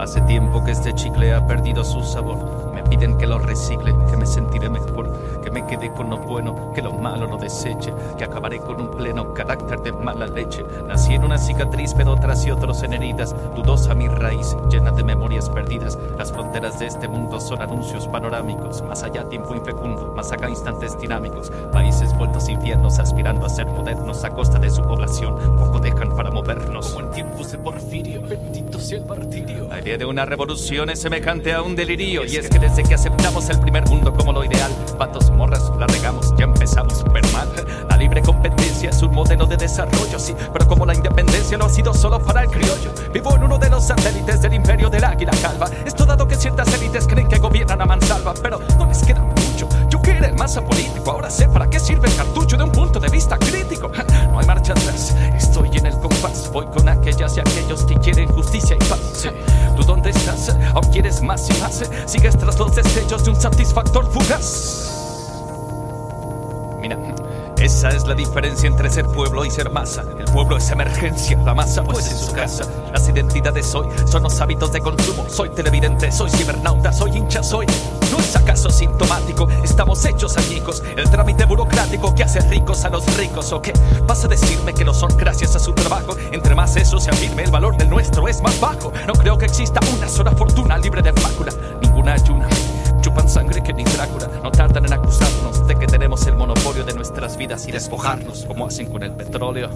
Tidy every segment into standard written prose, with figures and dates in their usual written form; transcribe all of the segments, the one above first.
Hace tiempo que este chicle ha perdido su sabor. Me piden que lo recicle, que me sentiré mejor, que me quede con lo bueno, que lo malo lo deseche, que acabaré con un pleno carácter de mala leche. Nací en una cicatriz, pero otras y otros en heridas. Dudosa mi raíz, llena de memorias perdidas. Las fronteras de este mundo son anuncios panorámicos. Más allá tiempo infecundo, más acá instantes dinámicos. Países vueltos infiernos, aspirando a ser modernos a costa de su población. Poco dejan para movernos. Como en tiempos de Porfirio, bendito sea el martirio. La idea de una revolución es semejante a un delirio. Y es que desde que aceptamos el primer mundo como lo ideal, patos, morras, la regamos, ya empezamos pero mal. La libre competencia es un modelo de desarrollo, sí, pero como la independencia no ha sido solo para el criollo. Vivo en uno de los satélites del imperio del águila calva. Esto dado que ciertas élites creen que gobiernan a mansalva, pero no les queda mucho. Yo que era el más apolítico, ahora sé para qué sirve el cartucho de un punto de vista crítico. No hay marcha atrás, estoy en el compás. Voy con aquellas y aquellos que quieren justicia y paz. Sí. ¿Tú dónde estás? ¿Aún quieres más y más? ¿Sigues tras los destellos de un satisfactor fugaz? Mira, esa es la diferencia entre ser pueblo y ser masa. El pueblo es emergencia, la masa pues en su casa. Las identidades hoy son los hábitos de consumo. Soy televidente, soy cibernauta, soy hincha, soy... ¿No es acaso sintomático? Estamos hechos añicos. El trámite burocrático que hace ricos a los ricos. ¿O qué? ¿Vas a decirme que lo son gracias a su trabajo? Entre más eso se afirme, el valor del nuestro es más bajo. No creo que exista una sola fortuna libre de mácula. Ninguna ayuna. Chupan sangre que ni Drácula. No tardan en acusarnos de que tenemos el monopolio de nuestras vidas y despojarnos, como hacen con el petróleo.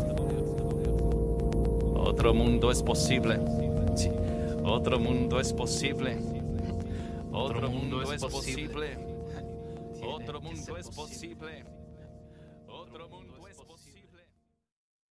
Otro mundo es posible. Sí. Otro mundo es posible. Otro mundo es posible. Otro mundo es posible. Otro mundo